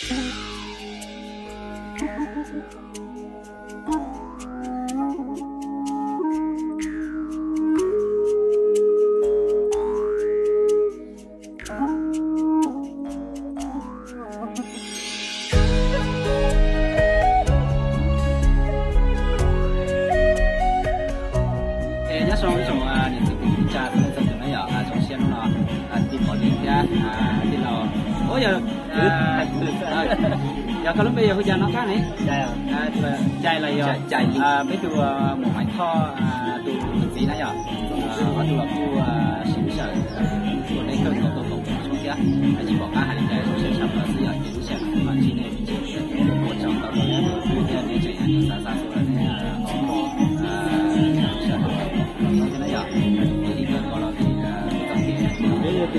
giờ có lúc bây giờ nó khác này chạy là chạy mấy tụ một máy kho tụ gì này giờ có tụ là khu sinh sản của đây cơ sở tổ xuống kia chỉ bỏ cả hai cái sinh sản là gì ở chính sản mà chỉ này chỉ một trong đó là nên chạy anh ta ra rồi này sản nó cái này giờ thì cái còn là thì tập cái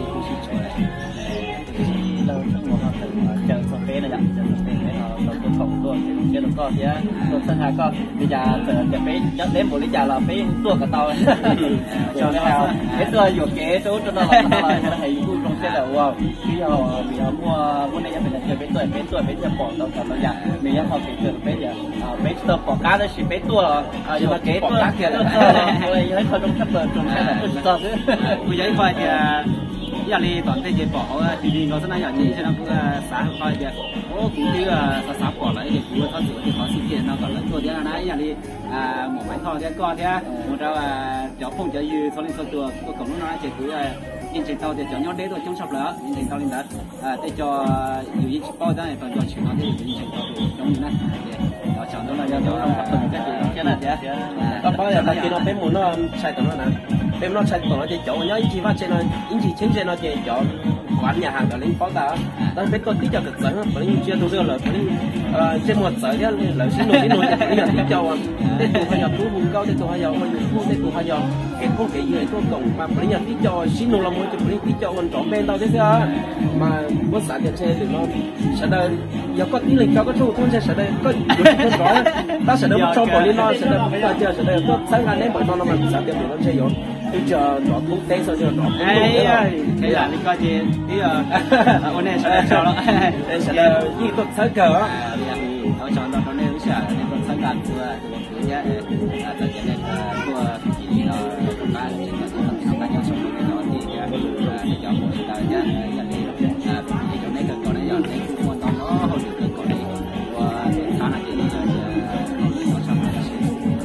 chờ sắp này không tua cái nó con nhá tôi sinh hai con bây giờ cái bé nhớ đến một lý do là bé tua cả tàu cho nên là cái tua dụ kế số cho nó là hay vui trong xe là wow bây giờ mua này mình là chơi bé tua bỏ tàu cả bây giờ mình nhớ học cái trường bé tua bỏ cá đó chỉ bé tua nhưng mà kế tua kia là lấy khơi trong sắp trong xe là tua chứ bây giờ phải thì giờ đi toàn thế giới bỏ thì nó sẽ nóiอย่างนี้ใช่ไหมพวกสาคอยเดียวโอ้กูที่สาbỏ lại thìกูเขาsửa thìเขาsự kiện nó còn lớnตัวเดียวนะอย่างนี้หมอไม้ทองเดียวก็เดียวหมดแล้วเจ้าพงจะยืนเขาเล่นตัวก็ของน้องๆจะคือยินเสียงเตาเดี๋ยวเจ้าย้อนเด้ตัวจงชอบแล้วยินเสียงเตาลินดัดแต่จออยู่ยินเป้าได้ตอนจอชิวน้องที่ยินเสียงเตาตัวจงอยู่นั่นเราchọn đó là do đó là phần cái gì cái này thế có bao giờ ta kia nó bé muốn nó sai tao nó nè bé nó sai tao nó chỉ chỗ nhớ chỉ phát trên nó chỉ chính trên nó chỉ chỗ quán nhà hàng ở lên phó ta đó bé con tí cho cực sớm bởi vì chưa tôi là trên một sợi cái lợi sinh nổi bây giờ tí cho cái tụ hay giờ tú vùng cao cái tụ hay giờ hay dùng cái tụ hay giờ cái không cái gì tôi còn mà bởi vì tí cho sinh nổi là mỗi cái bởi tí cho mình trộn bên tao thế sao mà có sản tiền xe thì nó sẽ đây giờ có tí lịch cho có số thôn sẽ đây có có ta sẽ được cho bỏ lên nó sẽ được ta chưa sẽ được có sáng ngày đấy mọi nó mà sản tiền nó chơi rồi tôi chờ nó cũng té sau chờ nó cái là đi coi gì tí hôm nay sẽ cho nó sẽ là gì tốt sáng cờ nó chọn nó nên sẽ nên tốt sáng cờ của nhá tại cái này của gì nó ba trên cái nhau sống cái nó thì cho một đời nhá là đi thì chỗ này cần còn này giờ này cũng quan tâm nó hồi được còn này và khá là cái nó xong là sẽ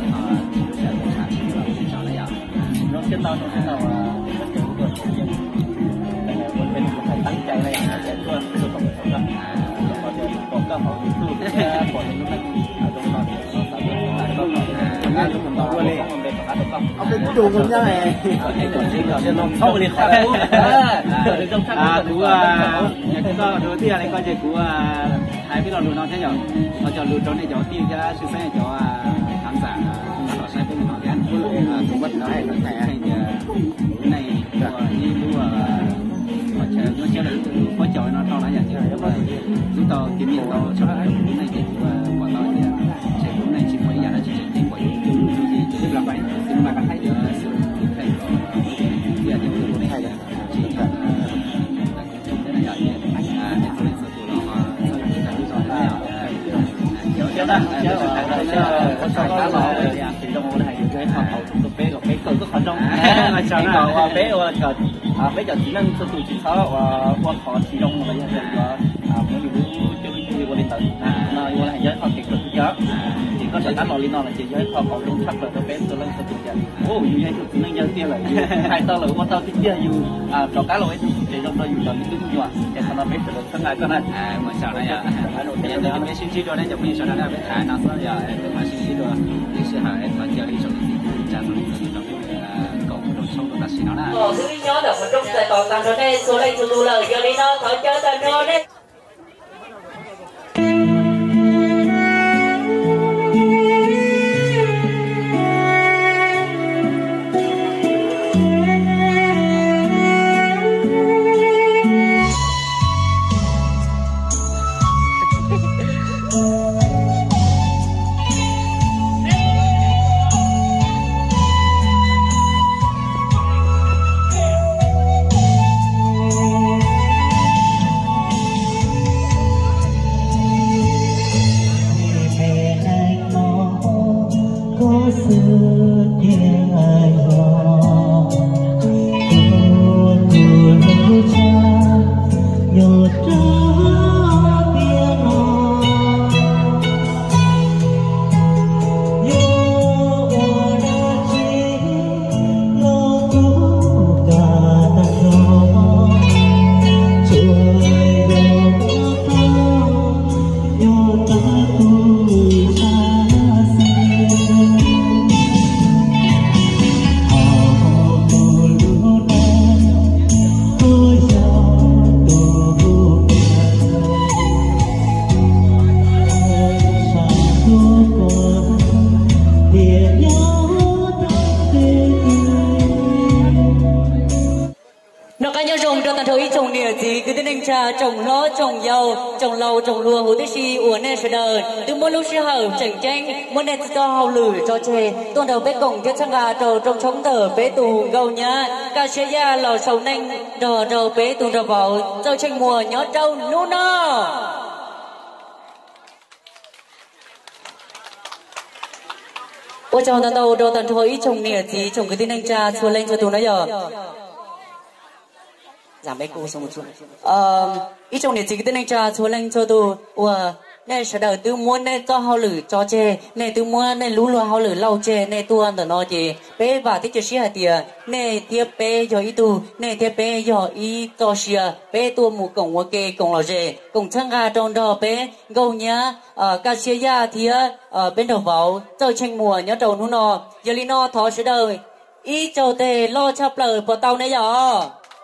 cho nó giờ nó cái tao nó nào mình phải tăng chạy này để cho nó không đó còn cơ hội tu còn nó ông đừng có đùa con nhá này nó không liền khỏi cú đầu tiên này coi chơi cú hai cái lò lụt nó thế nhở nó cho lụt cho này cho tiêu cho sự sáng cho khán giả nó sẽ cũng nó gắn cũng bất nó hay nó thẻ hay cái này như cú nó chơi được có chọi nó to là vậy chứ chúng tôi kiểm nghiệm tao cho cái này thì bọn tôi thì sẽ cũng này chỉ mấy giờ là chỉ tiền quậy chỉ làm vậy nhưng mà các thấy được sự thay đổi bây giờ thì cái này hay là chỉ là cái này vậy để tôi lên sửa tủ nó rồi chúng ta chứ đó chứ có sao đó rồi thì trong này cái học học bé còn bé cơ có phần trong cái còn bé bây giờ chỉ năng sửa tủ chỉ khó qua khó chỉ trong mà bây giờ mới dùng cho qua lên tận nó qua lại giới họ kịch cực chứ thì có thể đánh lò lên nó là chỉ giới họ còn đúng thật là bé tôi lên sửa tủ chứ ô dù vậy thì năng nhân tiên là hai tao là qua tao cái kia dù trò cá lỗi thì trong đó dù là cái đứng dọa thì nó bé sẽ được thân lại con này mà sao này à bây giờ tôi bé xin chỉ cho nên chụp hình sao này bé thái nó sao giờ tôi mà xin chỉ rồi thì sẽ hỏi em mà chơi đi xong thì trả xong thì nó cậu trong sông tôi đã xin nó là thứ nhớ được một trong thời toàn tầm rồi đây số đây tôi lời cho đi nó thở chơi tầm rồi đấy trồng lúa trồng dầu trồng lầu trồng lúa hồ tết si uốn nè sờ đờ từ mỗi lúc sờ hở chỉnh tranh mỗi nè cho hào lử cho chè tuôn đầu bếp cổng thiết sang gà trầu trồng chống tờ bếp tù gầu nhá ca xe ya lò sầu nanh đò đầu bếp tù đò vào chơi tranh mùa nhớ trâu nô nơ ôi chào tao đầu đồ tận thôi trồng nè thì trồng cái tin anh cha chua lên cho tụi nó giờ giảm bé cô xong một chút ít trong này chỉ cái tên anh cha chúa lên cho tôi này sẽ đợi tôi muốn này cho hao lử cho chè này tôi muốn này lú lúa hao lử lau chè này tôi ăn nó gì bé và tích chữ hạt tiền này tiếp bé giờ ý tu này tiếp bé giờ ý cho xia bé tôi một cổng ok cổng là gì cổng chân gà trong đó bé gâu nhá cá xia ya thì bên đầu vào chơi tranh mùa nhớ đầu nó giờ li nó thọ sẽ đợi ý châu tề lo chắp lời của tàu này giờ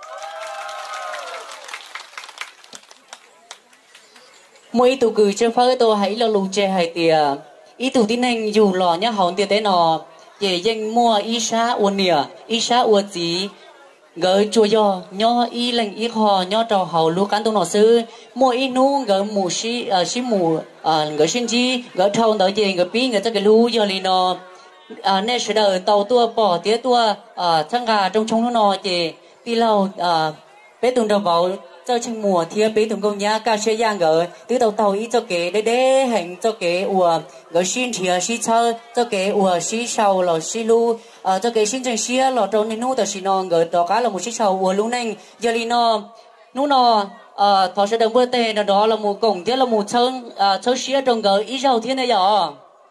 mỗi tụ cử chơi phơi tôi hãy lo lù chơi hay tiề ý tụ tin anh dù lò nhá hòn tiề thế nọ để danh mua ý sa uốn nỉa ý sa uốn gì gỡ chùa giò nhó ý lành ý hò nhó trò hầu lú cán tung nọ sư mua ý nu gỡ mù xí xí mù gỡ xin chi gỡ thâu đỡ gì gỡ pí gỡ cho cái lú giờ li nọ nên sẽ đợi tàu tua bỏ tía tua thằng gà trong nó nọ gì đi lâu bé tung đầu vào cho tranh mùa thì bé tụi công nhá ca xe giang gỡ từ đầu tàu ý cho kế để hành cho kế ủa gỡ xin thì xin chơi cho kế ủa xin sầu là xin lu cho kế xin chân xía là trong nên nu tờ xin non gỡ đó cá là một xin sầu ủa lu neng giờ li no nu no thọ sẽ đồng bữa tê đó là một cổng thế là một chân chơi xía trong gỡ ý giàu thế này giờ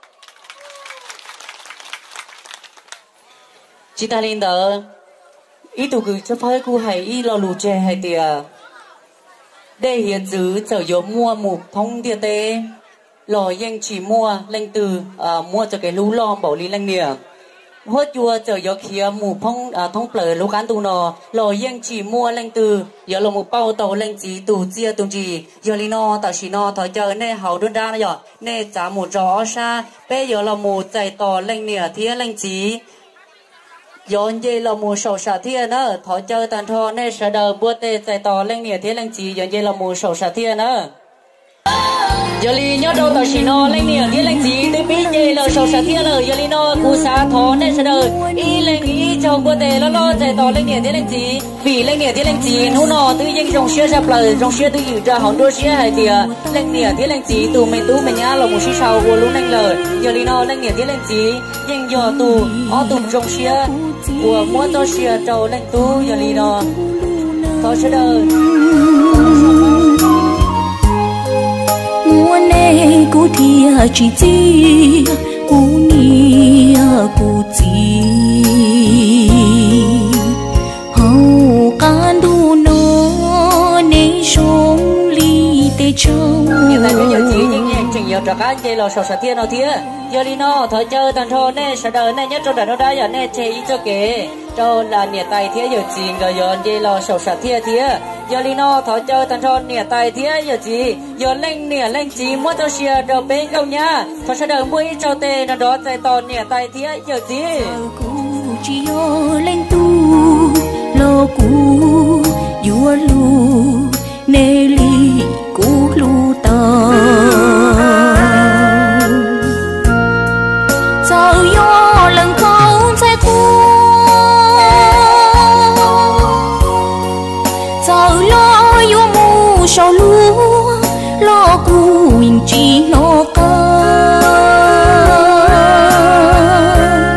chị ta lên đó ý tụ cứ cho phải cô hay ý lo lù chè hay tiề để hiện giữ trở vô mua một thông địa tế lò yên chỉ mua lên từ mua cho cái lú lo bảo lý lên nè hốt chùa trở vô kia một thông thông bờ lú cán tu nọ lò yên chỉ mua lên từ giờ là một bao tàu lên chỉ tù chia tù chỉ giờ li no tạo chỉ no thọ chờ nè hậu đơn ra giờ nè trả một rõ xa bây giờ là một chạy tò lên nè thía lên chỉ dọn dây là mùa sầu sả thiên nữa thọ chơi tàn thọ nên sợ đời bữa tê chạy tò lên nè thế lên chỉ dọn dây là mùa sầu sả thiên nữa giờ li nhớ đâu tao chỉ nó lên nè thế lên chỉ từ bí dây là sầu sả thiên rồi giờ li nó cú xả thọ nên sợ đời y lên y chầu bữa tê lo chạy tò lên nè thế lên chỉ vì lên nè thế lên chỉ nó tự nhiên trong xe sập lời trong xe tự dự ra hòn đua xe hay thì lên nè thế lên chỉ tụ mày nhá là một xí sầu của lúc lên lời giờ li nó lên nè thế lên chỉ nhưng giờ tụ ở tụ trong xe của mỗi tôi xia trâu lên tú giờ đi đó tôi sẽ đợi muốn này cú thì chỉ chi cú nia cú chi hậu can du nó nên sống ly tê châu hiện tại bây giờ chỉ những nhà chừng giờ trả cá chơi lò sầu sả thiên nào thía giờ đi nó thở chơi tàn thô nè sợ đời nè nhất trong đời nó đã giờ nè chơi cho kể cho là nhẹ tay thía giờ gì rồi giờ chơi lò sầu sả thía giờ đi nó thở chơi tàn thô nhẹ tay thía giờ gì giờ lên chỉ muốn cho xia đồ bên không nhá thở sợ đời mũi cho tê nó đó chạy to nhẹ tay thía giờ gì chỉ lên tu lo cu vua lu nê li cu lu ta sao yo lần không sẽ thua sao lo yo mu sao lúa lo cu mình chỉ lo ca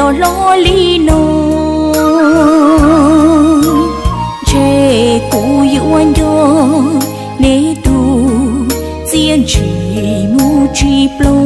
lo lo li no che cu yuan yo ne tu diễn chỉ mu chỉ plo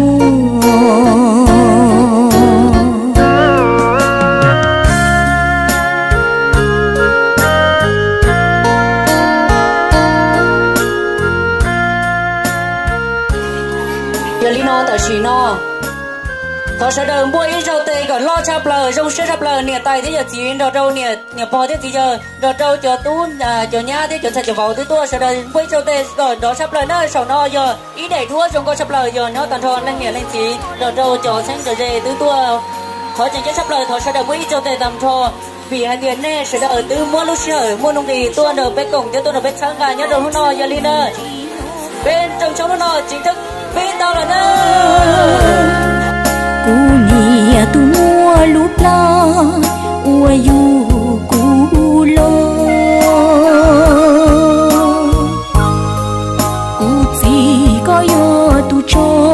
thọ sẽ đợi mua ít rau tây còn lo chắp lờ rau sẽ chắp lờ nè tay thế giờ chỉ rau nè bò thế thì giờ rau cho tún cho nhá thế cho sẽ vào tới tua sẽ đợi mua rau tây rồi đó chắp lờ nó sầu no giờ ý để thua trong con chắp lờ giờ nó toàn thon lên nè lên chỉ rau cho sáng rồi dê tới tua thọ chỉ chắp lờ thọ sẽ đợi mua ít rau tây tầm thọ vì hai tiền nè sẽ đợi từ mua lúc sửa mua nông đi tua được bé cổng cho tua được bé sáng và nhớ đầu nó giờ lên nè bên trong chỗ nó chính thức bên tao là nè cu nia tu mua lút la ua yu cu lo cu chỉ có yo tu cho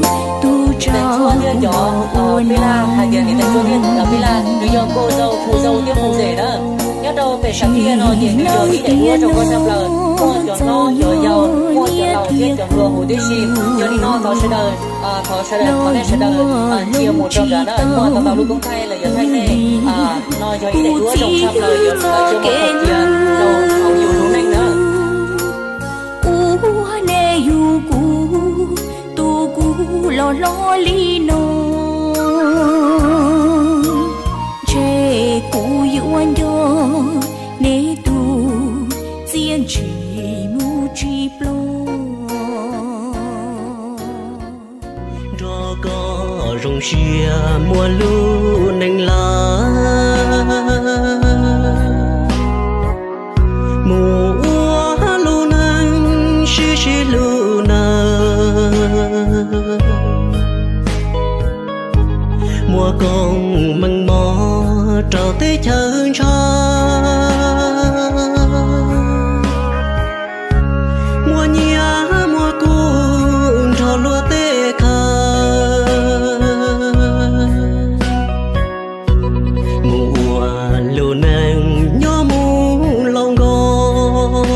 bây là hai tiền thì tại chỗ tiền bây là người yêu cô dâu phù dâu tiếp phù rể đó nhớ đâu về sáng kia nó tiền người yêu ý để mua cho con xem lời mua cho nó cho giàu mua cho giàu thiết cho vừa hồ tiêu xìm cho đi nó thọ sẽ đời thọ này sẽ đời chia một trong đó đó mua tàu lúc cũng thay là giờ thay này nó cho ý để mua trong xem lời giờ cho một phần tiền đâu không nhiều đúng anh nữa u ne yu cu tu cu lo lo li no che cu yuan yo ne tu diễn chỉ mu chỉ plo đó có rong xia mùa lu nành lá mùa lu nành xí lu na mùa con măng mò trào tới chân cha mùa nhia mùa cuốn trào lúa tê khờ mùa lù nang nhớ mu lòng gò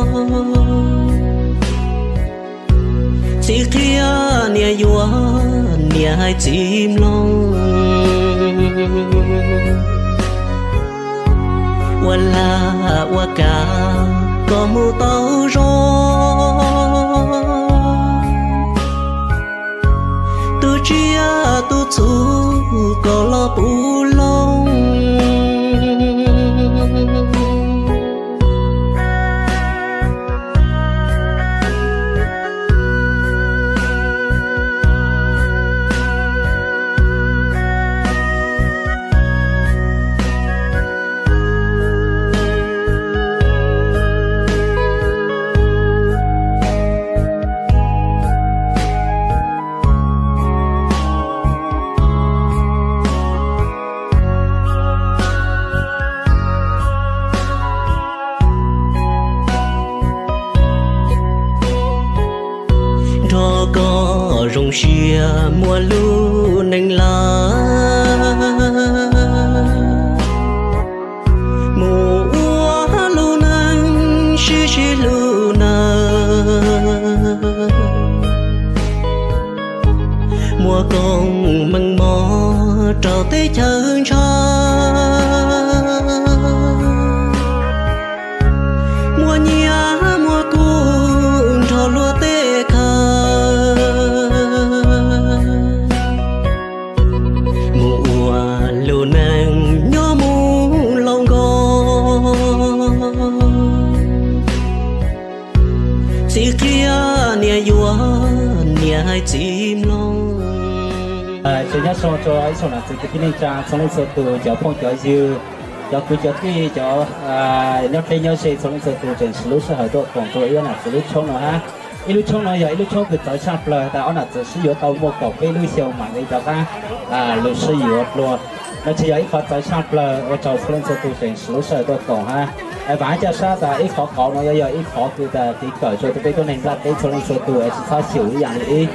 chỉ kia nia yua nia hai chim long wala waka có mu tao gió tu chia tu chu có lo pu long rong xia mùa lu nành lá mùa lu nành xí lu na mùa con măng mò trào tới chân cha mùa nhia mùa cuốn trào lúa tê khờ chỉ kia nia yua nia hai chim long chỉ nhớ so cho ấy sau này từ cái này cha sau này từ cho phong cho dư cho cứ cho cái cho nhớ thấy nhớ xây sau này từ trên sửa xã hội còn tôi là sửa chống nó ha lúc chống nó giờ lúc chống thì tới sắp lời ta nó chỉ sử dụng tàu một cọc cái lúc siêu mạnh để cho ta lúc sử dụng luôn nó chỉ ấy phải tới sắp lời ở trong sau này từ trên sửa xã hội còn ha vài cho sao ta ít khó nó giờ ít khó thì ta thì cởi cho tôi biết cái này ra cái sau này từ ấy sao chịu dạng này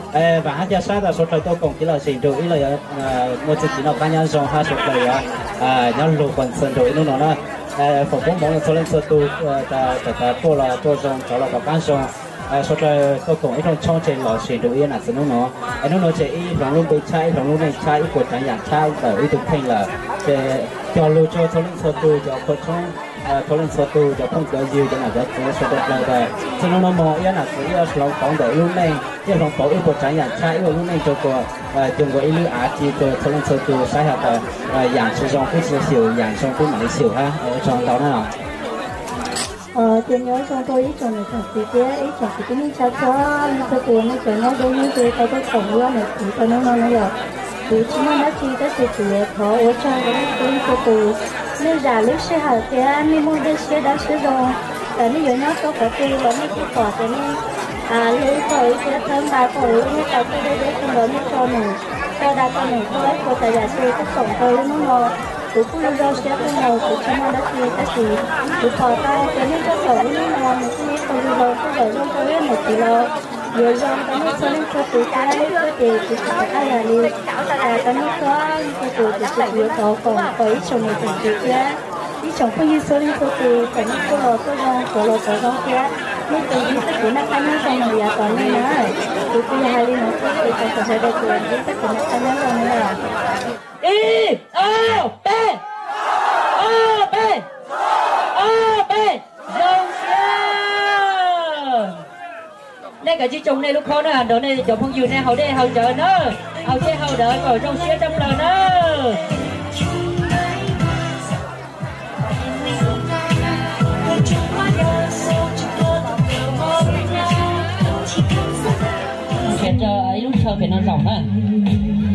và hát gia sát là số trời tôi cùng chỉ là xin rồi ý là một chút chỉ là cá nhân xong hai số trời nhau lục quần sơn rồi nó nó phổ biến món là số lên số tu ta tôi là tôi xong cháu là có cá xong số trời tôi cùng ít trong trên lò xin rồi yên là sự nó nó chỉ ý lòng luôn bị cháy lòng luôn này cháy của chẳng dạng cháy ở ý tục thành là cho lưu cho số lên số tu cho phật trong thôi lên số tu cho không có gì cho là cho số được là cho nó mò ý là cái lòng phóng để luôn này cái lòng phóng ý của trái dạng trái luôn này cho cô dùng cái ý á chỉ của thôi lên số tu sai hạt dạng sử dụng cái số xỉu dạng xong cái máy xỉu ha ở trong đó nào tôi nhớ trong tôi ý chồng này chồng chị kia ý chồng chị cái cha cho tôi tiền nó chồng nó đối với tôi tổng luôn này chị tôi nó là chị chỉ nó chỉ cái sự chị thọ ở trong cái tôi nếu giả lúc sẽ học thì anh đi mua đi xe đã sử dụng và nếu như nó có tiền và nó chỉ có thì lấy thôi sẽ thơm ba thôi nếu tao cái đấy để không lớn cho mình cho đa con mình thôi của tại giả sử cái tổng thôi nó tụi cũng luôn đâu sẽ không nào tụi chúng nó đã chỉ cái gì tụi họ ta cái nên cho sổ nó là một cái không luôn đâu có để trong cái một tí lo nhiều dòng cái nó sẽ lên cho tụi ta lấy cái tiền tụi ta ai là đi cái nó có cái tụi sẽ yếu tố còn với chồng này chồng chị kia đi chồng không như số lên cho tụi cái nó có lo có dòng kia nên tụi đi tất cả nó khai nhau trong này là còn này nữa tụi tôi hai đi nó tụi ta sẽ được quyền đi tất cả nó khai nhau trong này là I O B O B O B dòng xe đây cả chị chồng này lúc khó nữa đó này chồng không dừng này hậu đây hậu chờ nữa hậu chơi hậu đợi rồi trong xe trong lời nữa cho ấy lúc sau phải nó rộng á